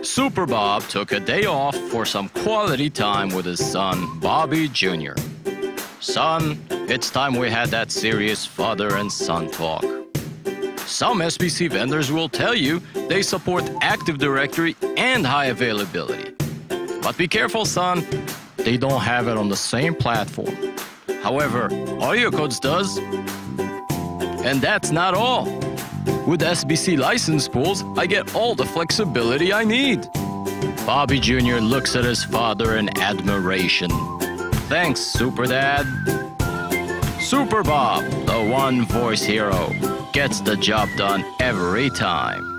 Super Bob took a day off for some quality time with his son, Bobby Jr. Son, it's time we had that serious father and son talk. Some SBC vendors will tell you they support Active Directory and high availability. But be careful, son, they don't have it on the same platform. However, AudioCodes does. And that's not all. With SBC license pools, I get all the flexibility I need. Bobby Jr. looks at his father in admiration. Thanks, Super Dad. Super Bob, the one voice hero, gets the job done every time.